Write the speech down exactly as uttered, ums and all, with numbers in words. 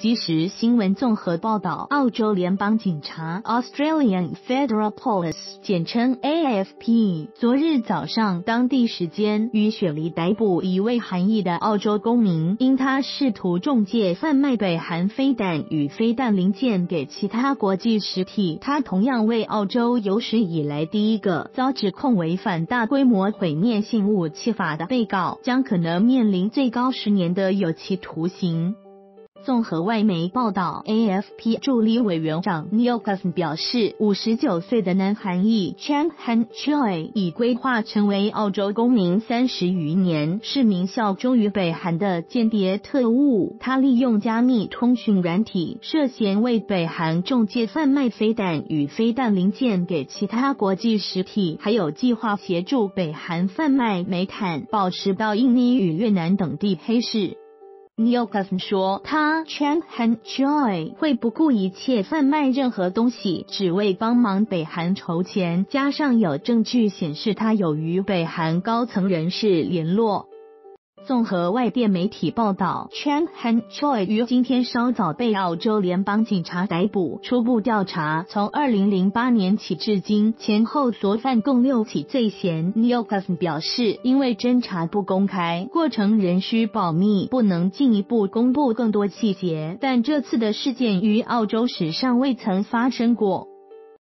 即时新闻综合报道，澳洲联邦警察 Australian Federal Police 简称 A F P 昨日早上当地时间于雪梨逮捕一位韩裔的澳洲公民，因他试图中介贩卖北韩飞弹与飞弹零件给其他国际实体。他同样为澳洲有史以来第一个遭指控违反大规模毁灭性武器法的被告，将可能面临最高十年的有期徒刑。综合外媒报道 ，A F P 助理委员长 Neil Cousin 表示，五十九岁的南韩裔 Chang Han Choi 已规划成为澳洲公民三十余年，是名效忠于北韩的间谍特务。他利用加密通讯软体，涉嫌为北韩中介贩卖飞弹与飞弹零件给其他国际实体，还有计划协助北韩贩卖煤炭、宝石到印尼与越南等地黑市。Neil Cousin 说，他 Chang Han Choi 会不顾一切贩卖任何东西，只为帮忙北韩筹钱，加上有证据显示他有与北韩高层人士联络。综合外电媒体报道 ，Chang Han Choi 于今天稍早被澳洲联邦警察逮捕。初步调查，从二零零八年起至今，前后所犯共六起罪嫌。Neil Cousin 表示，因为侦查不公开，过程仍需保密，不能进一步公布更多细节。但这次的事件于澳洲史上未曾发生过。